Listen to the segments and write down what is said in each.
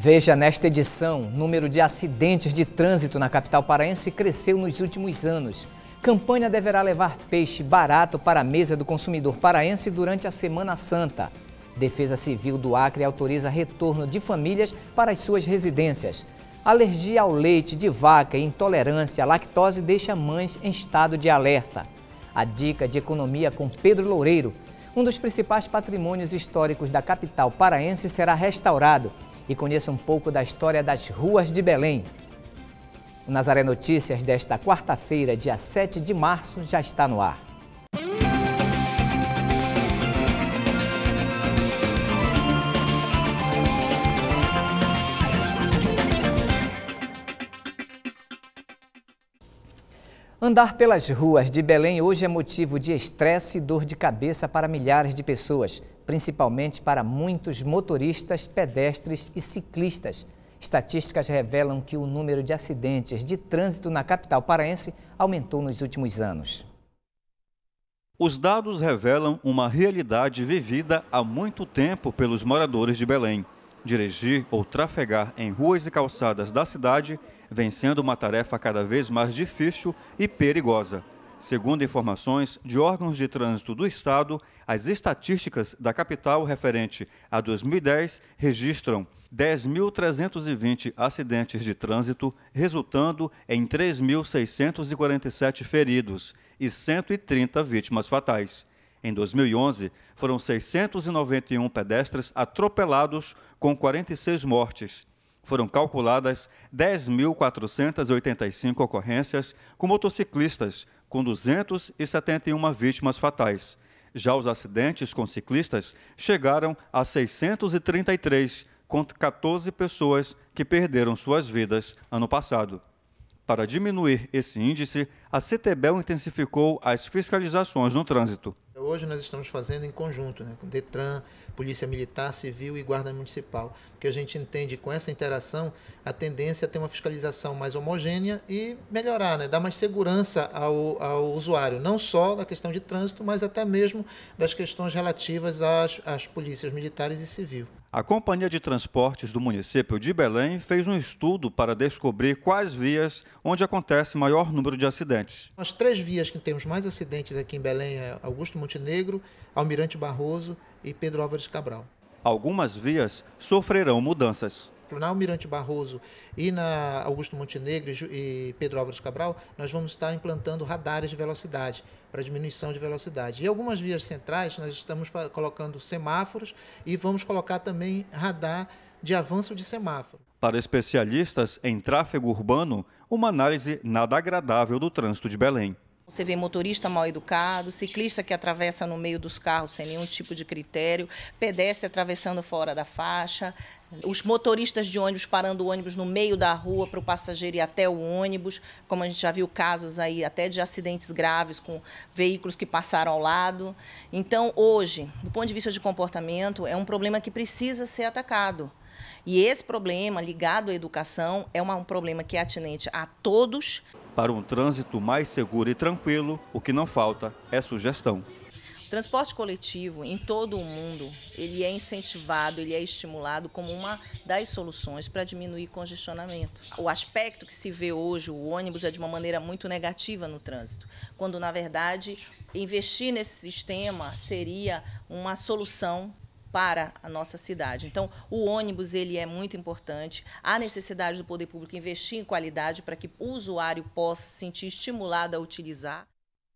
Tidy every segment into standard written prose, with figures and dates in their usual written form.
Veja nesta edição, o número de acidentes de trânsito na capital paraense cresceu nos últimos anos. Campanha deverá levar peixe barato para a mesa do consumidor paraense durante a Semana Santa. Defesa Civil do Acre autoriza retorno de famílias para as suas residências. Alergia ao leite de vaca e intolerância à lactose deixa mães em estado de alerta. A dica de economia com Pedro Loureiro. Um dos principais patrimônios históricos da capital paraense será restaurado. E conheça um pouco da história das ruas de Belém. O Nazaré Notícias desta quarta-feira, dia 7 de março, já está no ar. Andar pelas ruas de Belém hoje é motivo de estresse e dor de cabeça para milhares de pessoas, principalmente para muitos motoristas, pedestres e ciclistas. Estatísticas revelam que o número de acidentes de trânsito na capital paraense aumentou nos últimos anos. Os dados revelam uma realidade vivida há muito tempo pelos moradores de Belém. Dirigir ou trafegar em ruas e calçadas da cidade vem sendo uma tarefa cada vez mais difícil e perigosa. Segundo informações de órgãos de trânsito do estado, as estatísticas da capital referente a 2010 registram 10.320 acidentes de trânsito, resultando em 3.647 feridos e 130 vítimas fatais. Em 2011, foram 691 pedestres atropelados, com 46 mortes. Foram calculadas 10.485 ocorrências com motociclistas, com 271 vítimas fatais. Já os acidentes com ciclistas chegaram a 633, com 14 pessoas que perderam suas vidas ano passado. Para diminuir esse índice, a CETEBEL intensificou as fiscalizações no trânsito. Hoje nós estamos fazendo em conjunto, com DETRAN, Polícia Militar, Civil e Guarda Municipal, porque a gente entende com essa interação a tendência a ter uma fiscalização mais homogênea e melhorar, dar mais segurança ao usuário, não só da questão de trânsito, mas até mesmo das questões relativas às polícias militares e civil. A Companhia de Transportes do município de Belém fez um estudo para descobrir quais vias onde acontece maior número de acidentes. As 3 vias que temos mais acidentes aqui em Belém é Augusto Montenegro, Almirante Barroso e Pedro Álvares Cabral. Algumas vias sofrerão mudanças. Na Almirante Barroso e na Augusto Montenegro e Pedro Álvares Cabral, nós vamos estar implantando radares de velocidade, para diminuição de velocidade. E algumas vias centrais, nós estamos colocando semáforos e vamos colocar também radar de avanço de semáforo. Para especialistas em tráfego urbano, uma análise nada agradável do trânsito de Belém. Você vê motorista mal educado, ciclista que atravessa no meio dos carros sem nenhum tipo de critério, pedestre atravessando fora da faixa, os motoristas de ônibus parando o ônibus no meio da rua para o passageiro ir até o ônibus, como a gente já viu casos aí até de acidentes graves com veículos que passaram ao lado. Então, hoje, do ponto de vista de comportamento, é um problema que precisa ser atacado. E esse problema ligado à educação é um problema que é atinente a todos. Para um trânsito mais seguro e tranquilo, o que não falta é sugestão. O transporte coletivo em todo o mundo, ele é incentivado, ele é estimulado como uma das soluções para diminuir congestionamento. O aspecto que se vê hoje, o ônibus, é de uma maneira muito negativa no trânsito, quando, na verdade, investir nesse sistema seria uma solução para a nossa cidade. Então, o ônibus ele é muito importante, há necessidade do poder público investir em qualidade para que o usuário possa se sentir estimulado a utilizar.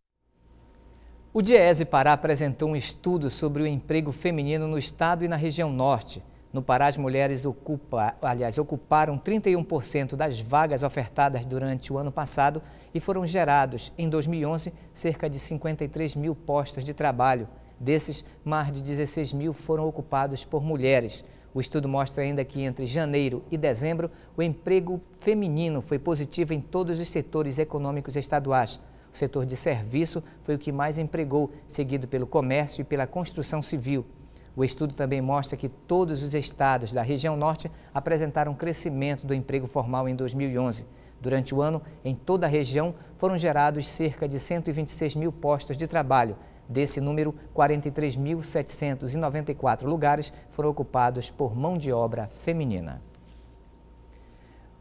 O Diese Pará apresentou um estudo sobre o emprego feminino no estado e na região norte. No Pará, as mulheres ocuparam 31% das vagas ofertadas durante o ano passado e foram gerados, em 2011, cerca de 53 mil postos de trabalho. Desses, mais de 16 mil foram ocupados por mulheres. O estudo mostra ainda que entre janeiro e dezembro, o emprego feminino foi positivo em todos os setores econômicos estaduais. O setor de serviço foi o que mais empregou, seguido pelo comércio e pela construção civil. O estudo também mostra que todos os estados da região norte apresentaram crescimento do emprego formal em 2011. Durante o ano, em toda a região, foram gerados cerca de 126 mil postos de trabalho. Desse número, 43.794 lugares foram ocupados por mão de obra feminina.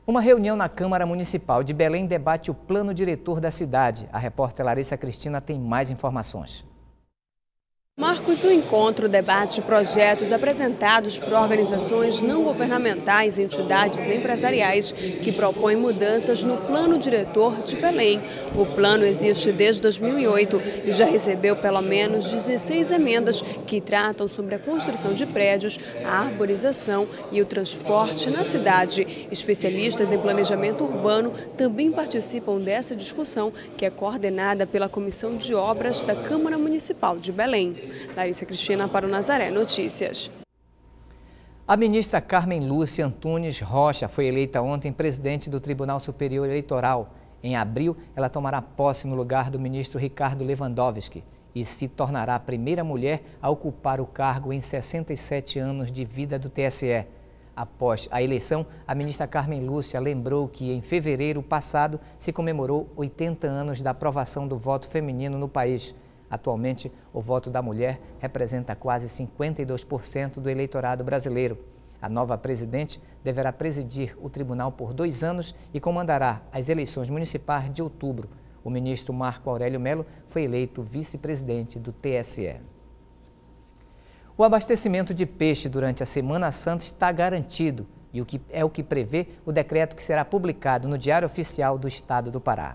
Uma reunião na Câmara Municipal de Belém debate o plano diretor da cidade. A repórter Larissa Cristina tem mais informações. Marcos, o encontro debate projetos apresentados por organizações não governamentais e entidades empresariais que propõem mudanças no plano diretor de Belém. O plano existe desde 2008 e já recebeu pelo menos 16 emendas que tratam sobre a construção de prédios, a arborização e o transporte na cidade. Especialistas em planejamento urbano também participam dessa discussão, que é coordenada pela Comissão de Obras da Câmara Municipal de Belém. Larissa Cristina para o Nazaré Notícias. A ministra Carmen Lúcia Antunes Rocha foi eleita ontem presidente do Tribunal Superior Eleitoral. Em abril, ela tomará posse no lugar do ministro Ricardo Lewandowski e se tornará a primeira mulher a ocupar o cargo em 67 anos de vida do TSE. Após a eleição, a ministra Carmen Lúcia lembrou que em fevereiro passado se comemorou 80 anos da aprovação do voto feminino no país. Atualmente, o voto da mulher representa quase 52% do eleitorado brasileiro. A nova presidente deverá presidir o tribunal por 2 anos e comandará as eleições municipais de outubro. O ministro Marco Aurélio Mello foi eleito vice-presidente do TSE. O abastecimento de peixe durante a Semana Santa está garantido e o que prevê o decreto que será publicado no Diário Oficial do Estado do Pará.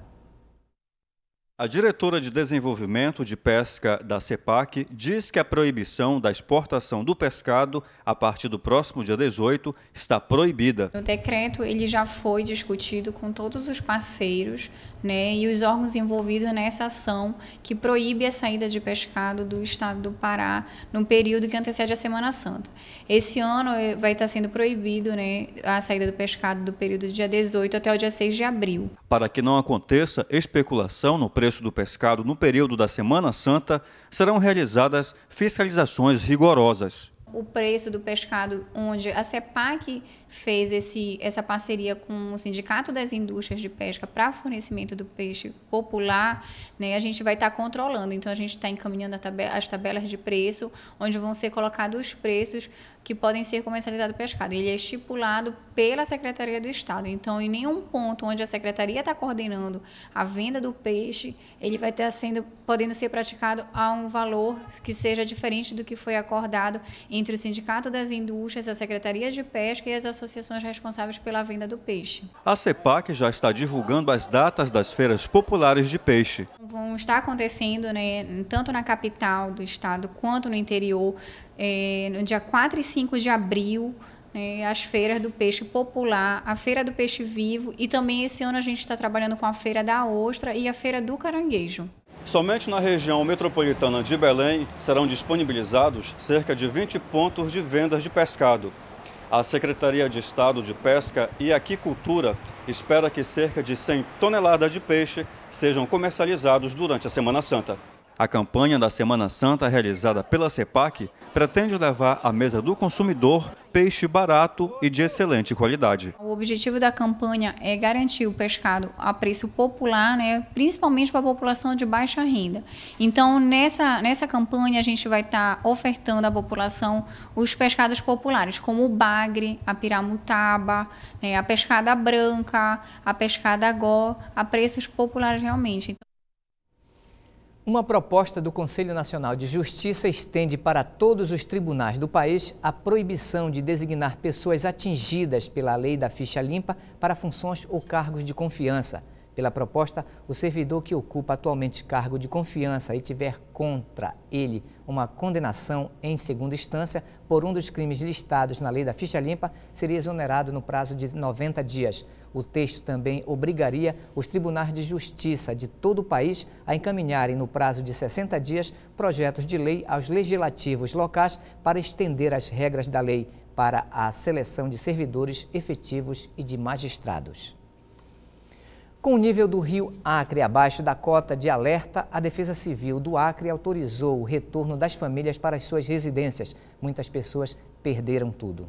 A diretora de Desenvolvimento de Pesca da CEPAC diz que a proibição da exportação do pescado a partir do próximo dia 18 está proibida. O decreto ele já foi discutido com todos os parceiros, né, e os órgãos envolvidos nessa ação que proíbe a saída de pescado do estado do Pará no período que antecede a Semana Santa. Esse ano vai estar sendo proibido, né, a saída do pescado do período do dia 18 até o dia 6 de abril. Para que não aconteça especulação no preço do pescado no período da Semana Santa, serão realizadas fiscalizações rigorosas. O preço do pescado, onde a CEPAC fez essa parceria com o Sindicato das Indústrias de Pesca para fornecimento do peixe popular, né, a gente vai estar controlando. Então, a gente está encaminhando as tabelas de preço, onde vão ser colocados os preços que podem ser comercializados o pescado. Ele é estipulado pela Secretaria do Estado. Então, em nenhum ponto onde a Secretaria está coordenando a venda do peixe, ele vai estar podendo ser praticado a um valor que seja diferente do que foi acordado entre o Sindicato das Indústrias, a Secretaria de Pesca e as associações responsáveis pela venda do peixe. A CEPAC já está divulgando as datas das feiras populares de peixe. Vão estar acontecendo, né, tanto na capital do estado quanto no interior, no dia 4 e 5 de abril, né, as feiras do peixe popular, a feira do peixe vivo e também esse ano a gente está trabalhando com a feira da ostra e a feira do caranguejo. Somente na região metropolitana de Belém serão disponibilizados cerca de 20 pontos de vendas de pescado. A Secretaria de Estado de Pesca e Aquicultura espera que cerca de 100 toneladas de peixe sejam comercializados durante a Semana Santa. A campanha da Semana Santa, realizada pela CEPAC, pretende levar à mesa do consumidor peixe barato e de excelente qualidade. O objetivo da campanha é garantir o pescado a preço popular, né, principalmente para a população de baixa renda. Então, nessa campanha, a gente vai estar ofertando à população os pescados populares, como o bagre, a piramutaba, né, a pescada branca, a pescada gó, a preços populares realmente. Uma proposta do Conselho Nacional de Justiça estende para todos os tribunais do país a proibição de designar pessoas atingidas pela lei da ficha limpa para funções ou cargos de confiança. Pela proposta, o servidor que ocupa atualmente cargo de confiança e tiver contra ele uma condenação em segunda instância por um dos crimes listados na lei da ficha limpa seria exonerado no prazo de 90 dias. O texto também obrigaria os tribunais de justiça de todo o país a encaminharem no prazo de 60 dias projetos de lei aos legislativos locais para estender as regras da lei para a seleção de servidores efetivos e de magistrados. Com o nível do rio Acre abaixo da cota de alerta, a Defesa Civil do Acre autorizou o retorno das famílias para as suas residências. Muitas pessoas perderam tudo.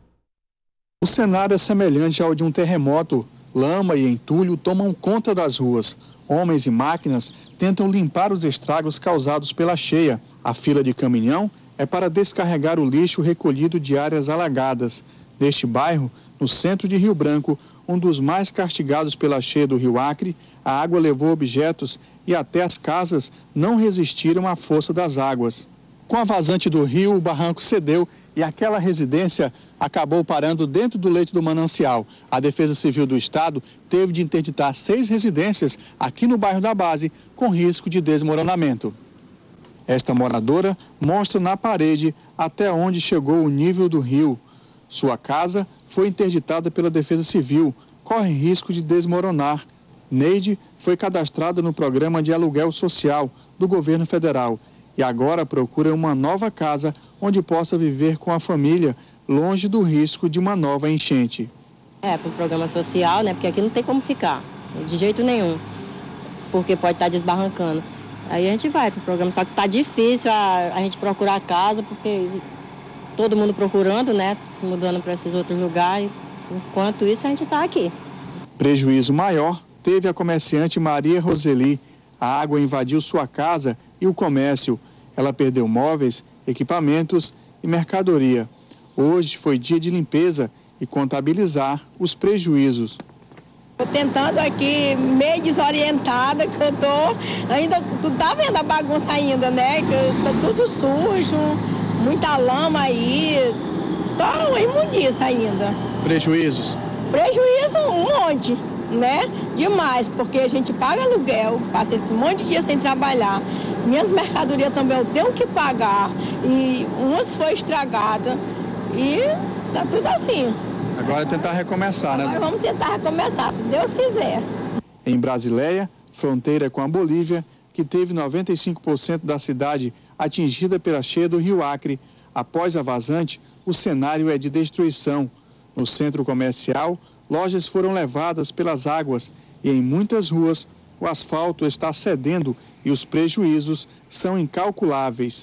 O cenário é semelhante ao de um terremoto. Lama e entulho tomam conta das ruas. Homens e máquinas tentam limpar os estragos causados pela cheia. A fila de caminhão é para descarregar o lixo recolhido de áreas alagadas. Neste bairro, no centro de Rio Branco, um dos mais castigados pela cheia do rio Acre, a água levou objetos e até as casas não resistiram à força das águas. Com a vazante do rio, o barranco cedeu e aquela residência acabou parando dentro do leito do manancial. A Defesa Civil do Estado teve de interditar 6 residências aqui no bairro da Base, com risco de desmoronamento. Esta moradora mostra na parede até onde chegou o nível do rio. Sua casa foi interditada pela Defesa Civil, corre risco de desmoronar. Neide foi cadastrada no programa de aluguel social do governo federal e agora procura uma nova casa onde possa viver com a família, longe do risco de uma nova enchente. Para o programa social, né? Porque aqui não tem como ficar, de jeito nenhum, porque pode estar desbarrancando. Aí a gente vai para o programa, só que está difícil a gente procurar a casa, porque todo mundo procurando, né? Se mudando para esses outros lugares. Enquanto isso, a gente está aqui. Prejuízo maior teve a comerciante Maria Roseli. A água invadiu sua casa e o comércio. Ela perdeu móveis, equipamentos e mercadoria. Hoje foi dia de limpeza e contabilizar os prejuízos. Estou tentando aqui, meio desorientada, que eu estou ainda, tu tá vendo a bagunça ainda, né? Que tá tudo sujo, muita lama aí, tô imundiça ainda. Prejuízos? Prejuízo um monte, né? Demais, porque a gente paga aluguel, passa esse monte de dia sem trabalhar. Minhas mercadorias também eu tenho que pagar, e umas foi estragada, e tá tudo assim. Agora é tentar recomeçar, né? Agora vamos tentar recomeçar, se Deus quiser. Em Brasileia, fronteira com a Bolívia, que teve 95% da cidade atingida pela cheia do rio Acre, após a vazante, o cenário é de destruição. No centro comercial, lojas foram levadas pelas águas e em muitas ruas o asfalto está cedendo e os prejuízos são incalculáveis.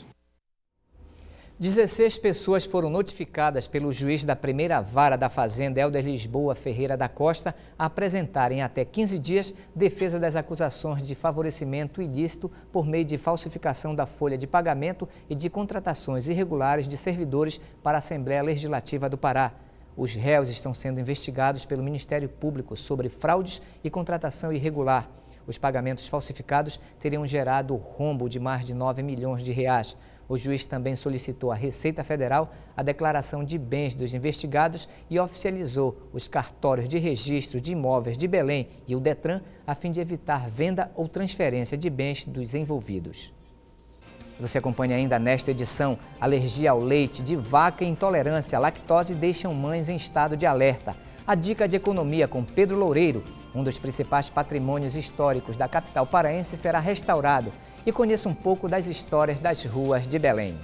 16 pessoas foram notificadas pelo juiz da primeira vara da Fazenda, Helder Lisboa Ferreira da Costa, a apresentarem até 15 dias defesa das acusações de favorecimento ilícito por meio de falsificação da folha de pagamento e de contratações irregulares de servidores para a Assembleia Legislativa do Pará. Os réus estão sendo investigados pelo Ministério Público sobre fraudes e contratação irregular. Os pagamentos falsificados teriam gerado rombo de mais de 9 milhões de reais. O juiz também solicitou à Receita Federal a declaração de bens dos investigados e oficializou os cartórios de registro de imóveis de Belém e o Detran, a fim de evitar venda ou transferência de bens dos envolvidos. Você acompanha ainda nesta edição: alergia ao leite de vaca e intolerância à lactose deixam mães em estado de alerta. A dica de economia com Pedro Loureiro, um dos principais patrimônios históricos da capital paraense, será restaurado. E conheça um pouco das histórias das ruas de Belém.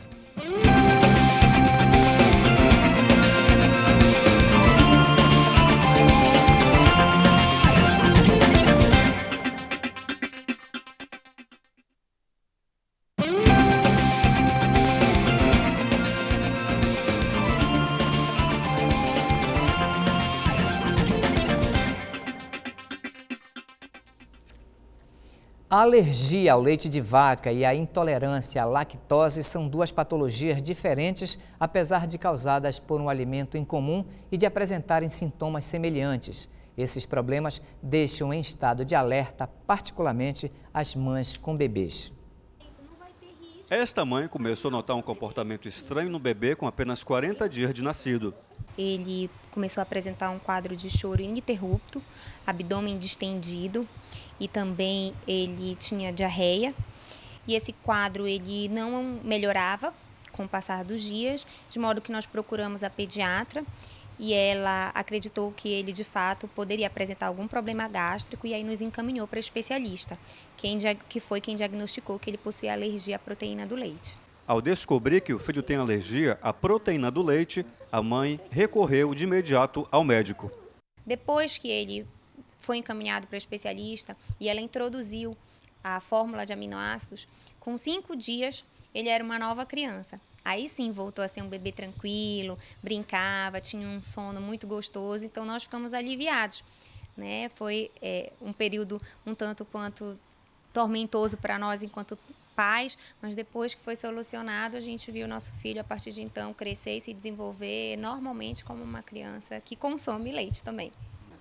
A alergia ao leite de vaca e a intolerância à lactose são duas patologias diferentes, apesar de causadas por um alimento em comum e de apresentarem sintomas semelhantes. Esses problemas deixam em estado de alerta, particularmente as mães com bebês. Esta mãe começou a notar um comportamento estranho no bebê com apenas 40 dias de nascido. Ele começou a apresentar um quadro de choro ininterrupto, abdômen distendido e também ele tinha diarreia. E esse quadro ele não melhorava com o passar dos dias, de modo que nós procuramos a pediatra e ela acreditou que ele de fato poderia apresentar algum problema gástrico e aí nos encaminhou para especialista, que foi quem diagnosticou que ele possuía alergia à proteína do leite. Ao descobrir que o filho tem alergia à proteína do leite, a mãe recorreu de imediato ao médico. Depois que ele foi encaminhado para o especialista e ela introduziu a fórmula de aminoácidos, com 5 dias ele era uma nova criança. Aí sim voltou a ser um bebê tranquilo, brincava, tinha um sono muito gostoso, então nós ficamos aliviados, né? Foi um período um tanto quanto tormentoso para nós enquanto pais, mas depois que foi solucionado, a gente viu nosso filho, a partir de então, crescer e se desenvolver normalmente como uma criança que consome leite também.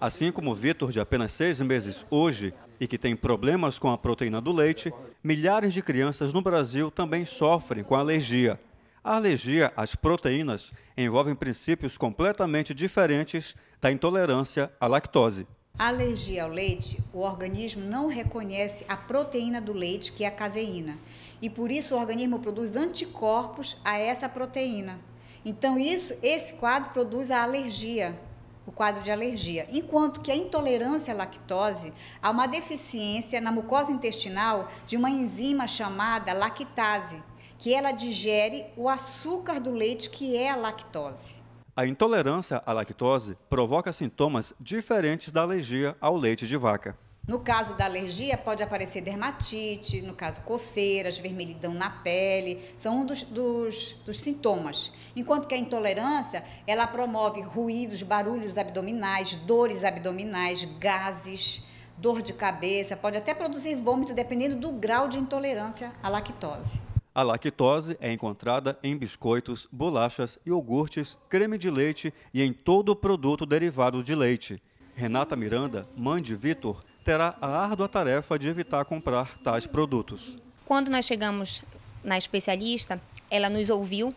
Assim como Vitor, de apenas 6 meses hoje, e que tem problemas com a proteína do leite, milhares de crianças no Brasil também sofrem com alergia. A alergia às proteínas envolve princípios completamente diferentes da intolerância à lactose. A alergia ao leite, o organismo não reconhece a proteína do leite, que é a caseína. E por isso o organismo produz anticorpos a essa proteína. Então esse quadro produz a alergia, o quadro de alergia. Enquanto que a intolerância à lactose, há uma deficiência na mucosa intestinal de uma enzima chamada lactase, que ela digere o açúcar do leite, que é a lactose. A intolerância à lactose provoca sintomas diferentes da alergia ao leite de vaca. No caso da alergia, pode aparecer dermatite, no caso coceiras, vermelhidão na pele, são um dos sintomas. Enquanto que a intolerância, ela promove ruídos, barulhos abdominais, dores abdominais, gases, dor de cabeça, pode até produzir vômito, dependendo do grau de intolerância à lactose. A lactose é encontrada em biscoitos, bolachas, iogurtes, creme de leite e em todo produto derivado de leite. Renata Miranda, mãe de Vitor, terá a árdua tarefa de evitar comprar tais produtos. Quando nós chegamos na especialista, ela nos ouviu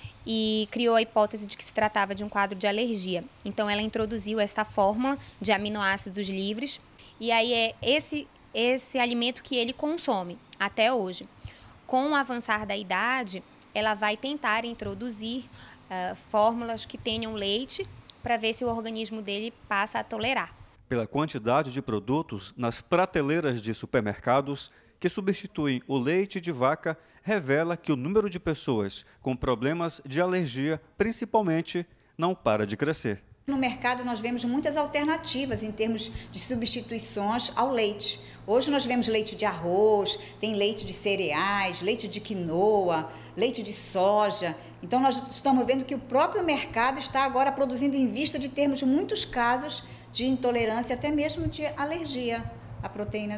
e criou a hipótese de que se tratava de um quadro de alergia. Então ela introduziu esta fórmula de aminoácidos livres e aí é esse alimento que ele consome até hoje. Com o avançar da idade, ela vai tentar introduzir fórmulas que tenham leite para ver se o organismo dele passa a tolerar. Pela quantidade de produtos nas prateleiras de supermercados que substituem o leite de vaca, revela que o número de pessoas com problemas de alergia, principalmente, não para de crescer. No mercado nós vemos muitas alternativas em termos de substituições ao leite. Hoje nós vemos leite de arroz, tem leite de cereais, leite de quinoa, leite de soja. Então nós estamos vendo que o próprio mercado está agora produzindo em vista de termos muitos casos de intolerância, até mesmo de alergia à proteína.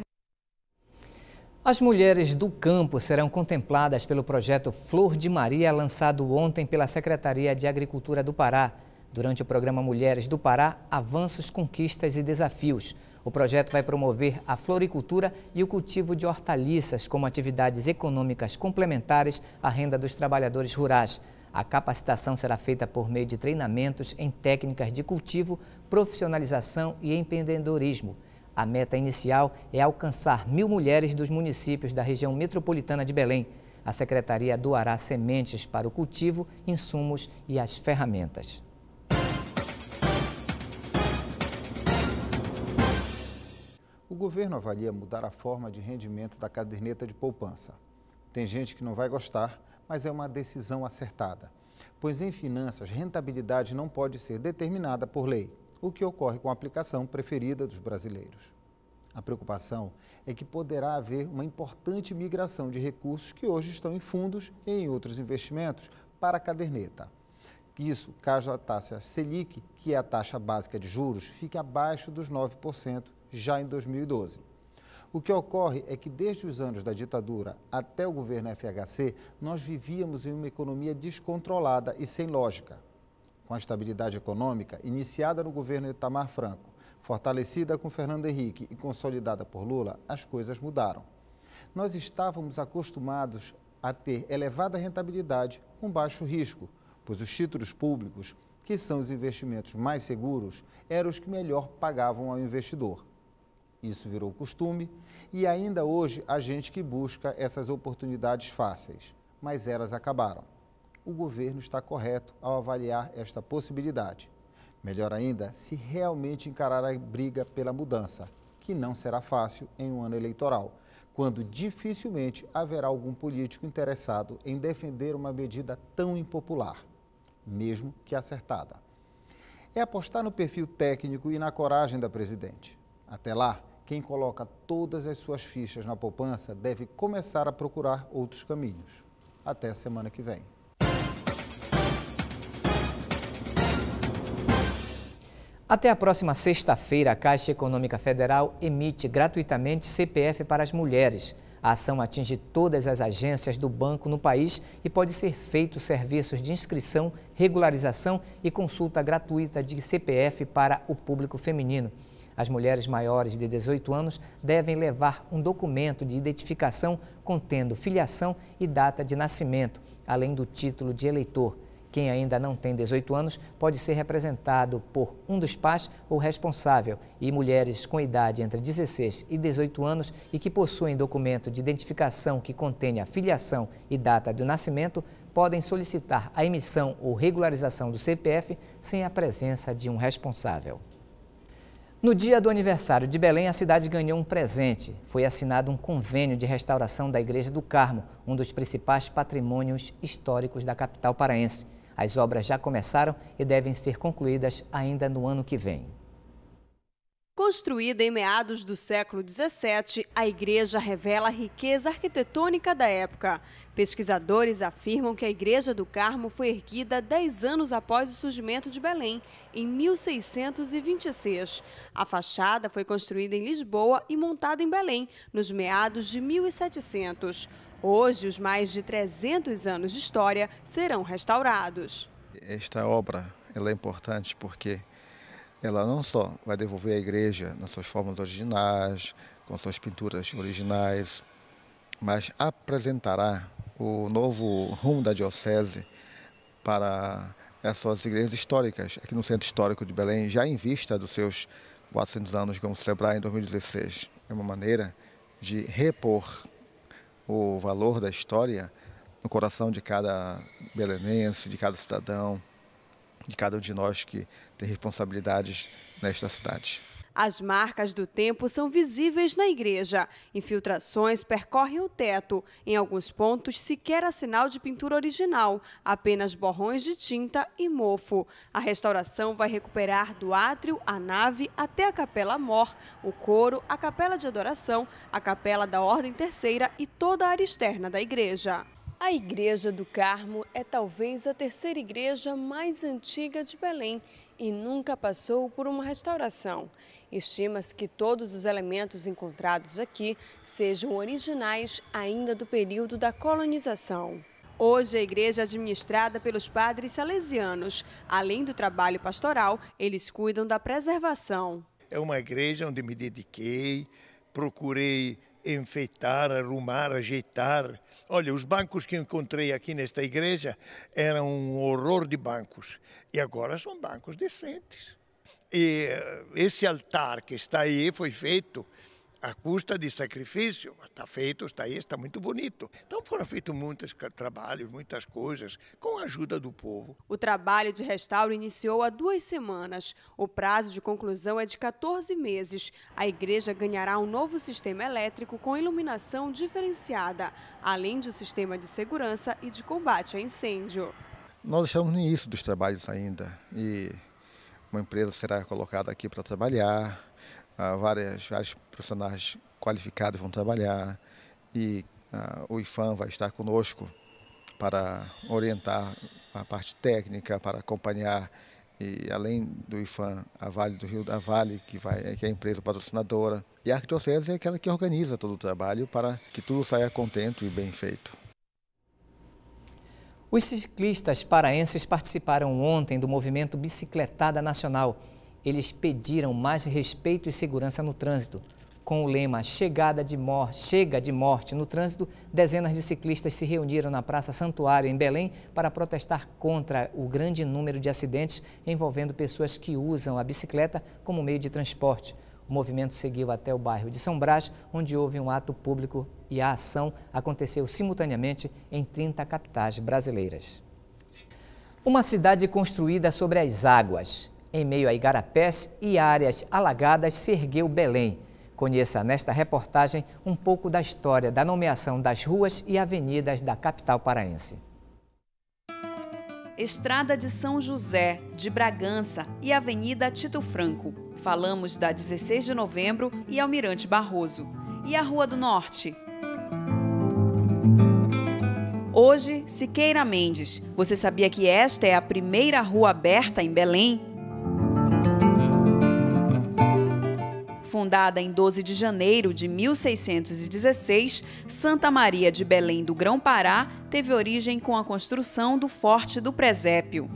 As mulheres do campo serão contempladas pelo projeto Flor de Maria, lançado ontem pela Secretaria de Agricultura do Pará. Durante o programa Mulheres do Pará, Avanços, Conquistas e Desafios. O projeto vai promover a floricultura e o cultivo de hortaliças como atividades econômicas complementares à renda dos trabalhadores rurais. A capacitação será feita por meio de treinamentos em técnicas de cultivo, profissionalização e empreendedorismo. A meta inicial é alcançar 1.000 mulheres dos municípios da região metropolitana de Belém. A Secretaria doará sementes para o cultivo, insumos e as ferramentas. O governo avalia mudar a forma de rendimento da caderneta de poupança. Tem gente que não vai gostar, mas é uma decisão acertada. Pois em finanças, rentabilidade não pode ser determinada por lei, o que ocorre com a aplicação preferida dos brasileiros. A preocupação é que poderá haver uma importante migração de recursos que hoje estão em fundos e em outros investimentos para a caderneta. Isso caso a taxa Selic, que é a taxa básica de juros, fique abaixo dos 9% já em 2012. O que ocorre é que desde os anos da ditadura até o governo FHC, nós vivíamos em uma economia descontrolada e sem lógica. Com a estabilidade econômica iniciada no governo Itamar Franco, fortalecida com Fernando Henrique e consolidada por Lula, as coisas mudaram. Nós estávamos acostumados a ter elevada rentabilidade com baixo risco, pois os títulos públicos, que são os investimentos mais seguros, eram os que melhor pagavam ao investidor. Isso virou costume e ainda hoje há gente que busca essas oportunidades fáceis, mas elas acabaram. O governo está correto ao avaliar esta possibilidade. Melhor ainda, se realmente encarar a briga pela mudança, que não será fácil em um ano eleitoral, quando dificilmente haverá algum político interessado em defender uma medida tão impopular, mesmo que acertada. É apostar no perfil técnico e na coragem da presidente. Até lá, quem coloca todas as suas fichas na poupança deve começar a procurar outros caminhos. Até a semana que vem. Até a próxima sexta-feira, a Caixa Econômica Federal emite gratuitamente CPF para as mulheres. A ação atinge todas as agências do banco no país e pode ser feito serviços de inscrição, regularização e consulta gratuita de CPF para o público feminino. As mulheres maiores de 18 anos devem levar um documento de identificação contendo filiação e data de nascimento, além do título de eleitor. Quem ainda não tem 18 anos pode ser representado por um dos pais ou responsável, e mulheres com idade entre 16 e 18 anos e que possuem documento de identificação que contenha filiação e data de nascimento podem solicitar a emissão ou regularização do CPF sem a presença de um responsável. No dia do aniversário de Belém, a cidade ganhou um presente. Foi assinado um convênio de restauração da Igreja do Carmo, um dos principais patrimônios históricos da capital paraense. As obras já começaram e devem ser concluídas ainda no ano que vem. Construída em meados do século XVII, a igreja revela a riqueza arquitetônica da época. Pesquisadores afirmam que a Igreja do Carmo foi erguida 10 anos após o surgimento de Belém, em 1626. A fachada foi construída em Lisboa e montada em Belém, nos meados de 1700. Hoje, os mais de 300 anos de história serão restaurados. Esta obra ela é importante porque ela não só vai devolver a igreja nas suas formas originais, com suas pinturas originais, mas apresentará o novo rumo da diocese para essas igrejas históricas, aqui no Centro Histórico de Belém, já em vista dos seus 400 anos que vamos celebrar em 2016. É uma maneira de repor o valor da história no coração de cada belenense, de cada cidadão, de cada um de nós que tem responsabilidades nesta cidade. As marcas do tempo são visíveis na igreja. Infiltrações percorrem o teto. Em alguns pontos, sequer há sinal de pintura original, apenas borrões de tinta e mofo. A restauração vai recuperar do átrio, a nave, até a capela mor, o coro, a capela de adoração, a capela da Ordem Terceira e toda a área externa da igreja. A Igreja do Carmo é talvez a terceira igreja mais antiga de Belém e nunca passou por uma restauração. Estima-se que todos os elementos encontrados aqui sejam originais ainda do período da colonização. Hoje, a igreja é administrada pelos padres salesianos. Além do trabalho pastoral, eles cuidam da preservação. É uma igreja onde me dediquei, procurei enfeitar, arrumar, ajeitar. Olha, os bancos que encontrei aqui nesta igreja eram um horror de bancos. E agora são bancos decentes. E esse altar que está aí foi feito à custa de sacrifício. Está feito, está aí, está muito bonito. Então foram feitos muitos trabalhos, muitas coisas, com a ajuda do povo. O trabalho de restauro iniciou há 2 semanas. O prazo de conclusão é de 14 meses. A igreja ganhará um novo sistema elétrico com iluminação diferenciada, além de um sistema de segurança e de combate a incêndio. Nós estamos no início dos trabalhos ainda e uma empresa será colocada aqui para trabalhar, vários profissionais qualificados vão trabalhar e o IFAM vai estar conosco para orientar a parte técnica, para acompanhar e além do IFAM, a Vale do Rio da Vale, que é a empresa patrocinadora, e a Arquidiocese é aquela que organiza todo o trabalho para que tudo saia contente e bem feito. Os ciclistas paraenses participaram ontem do movimento Bicicletada Nacional. Eles pediram mais respeito e segurança no trânsito. Com o lema Chega de morte no trânsito, dezenas de ciclistas se reuniram na Praça Santuário, em Belém, para protestar contra o grande número de acidentes envolvendo pessoas que usam a bicicleta como meio de transporte. O movimento seguiu até o bairro de São Brás, onde houve um ato público e a ação aconteceu simultaneamente em 30 capitais brasileiras. Uma cidade construída sobre as águas. Em meio a igarapés e áreas alagadas se ergueu Belém. Conheça nesta reportagem um pouco da história da nomeação das ruas e avenidas da capital paraense. Estrada de São José, de Bragança e Avenida Tito Franco. Falamos da 16 de novembro e Almirante Barroso. E a Rua do Norte? Hoje, Siqueira Mendes. Você sabia que esta é a primeira rua aberta em Belém? Fundada em 12 de janeiro de 1616, Santa Maria de Belém do Grão-Pará teve origem com a construção do Forte do Presépio.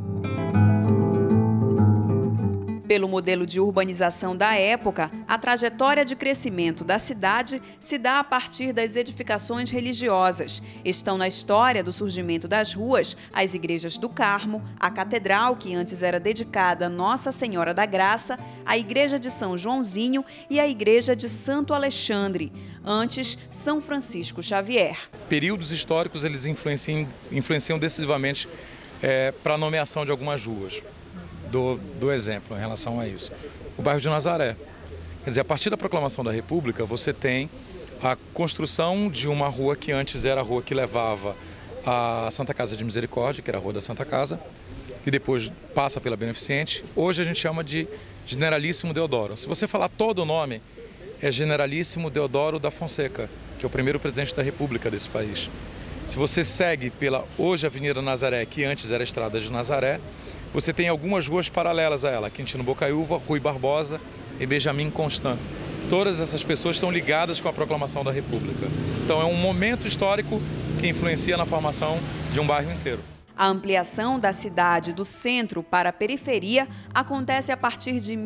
Pelo modelo de urbanização da época, a trajetória de crescimento da cidade se dá a partir das edificações religiosas. Estão na história do surgimento das ruas as igrejas do Carmo, a catedral, que antes era dedicada a Nossa Senhora da Graça, a igreja de São Joãozinho e a igreja de Santo Alexandre, antes São Francisco Xavier. Períodos históricos eles influenciam decisivamente para a nomeação de algumas ruas. Do exemplo em relação a isso. O bairro de Nazaré. Quer dizer, a partir da proclamação da República, você tem a construção de uma rua que antes era a rua que levava a Santa Casa de Misericórdia, que era a Rua da Santa Casa, e depois passa pela Beneficente. Hoje a gente chama de Generalíssimo Deodoro. Se você falar todo o nome, é Generalíssimo Deodoro da Fonseca, que é o primeiro presidente da República desse país. Se você segue pela hoje Avenida Nazaré, que antes era a Estrada de Nazaré, você tem algumas ruas paralelas a ela, Quintino Bocaiúva, Rui Barbosa e Benjamin Constant. Todas essas pessoas estão ligadas com a proclamação da República. Então é um momento histórico que influencia na formação de um bairro inteiro. A ampliação da cidade do centro para a periferia acontece a partir de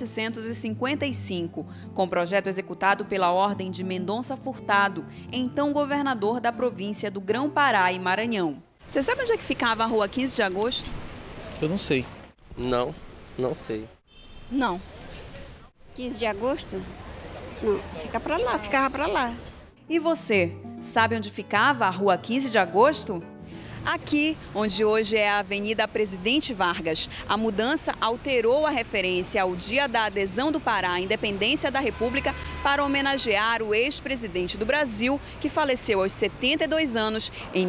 1755, com projeto executado pela Ordem de Mendonça Furtado, então governador da província do Grão-Pará e Maranhão. Você sabe onde é que ficava a Rua 15 de Agosto? Eu não sei. Não sei. Não. 15 de agosto? Não, ficava pra lá. E você, sabe onde ficava a Rua 15 de Agosto? Aqui, onde hoje é a Avenida Presidente Vargas, a mudança alterou a referência ao dia da adesão do Pará à independência da República para homenagear o ex-presidente do Brasil, que faleceu aos 72 anos em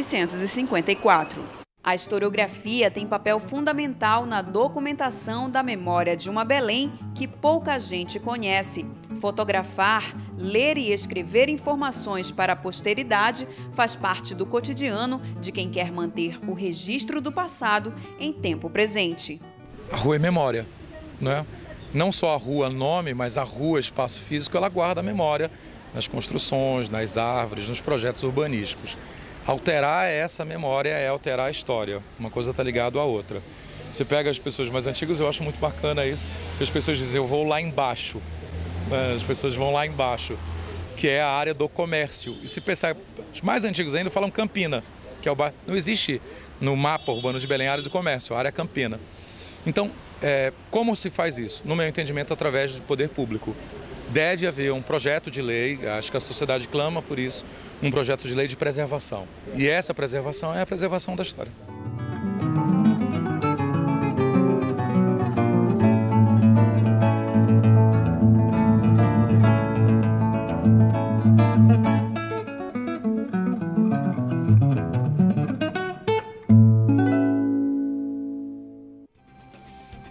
1954. A historiografia tem papel fundamental na documentação da memória de uma Belém que pouca gente conhece. Fotografar, ler e escrever informações para a posteridade faz parte do cotidiano de quem quer manter o registro do passado em tempo presente. A rua é memória, né? Não só a rua nome, mas a rua, espaço físico, ela guarda a memória nas construções, nas árvores, nos projetos urbanísticos. Alterar essa memória é alterar a história, uma coisa está ligada à outra. Você pega as pessoas mais antigas, eu acho muito bacana isso, as pessoas dizem, eu vou lá embaixo, as pessoas vão lá embaixo, que é a área do comércio. E se pensar, os mais antigos ainda falam Campina, que é o bairro, não existe no mapa urbano de Belém a área do comércio, a área Campina. Então, como se faz isso? No meu entendimento, através do poder público. Deve haver um projeto de lei, acho que a sociedade clama por isso, um projeto de lei de preservação. E essa preservação é a preservação da história.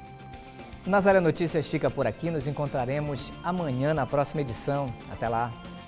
Nazaré Notícias fica por aqui, nos encontraremos amanhã na próxima edição. Até lá!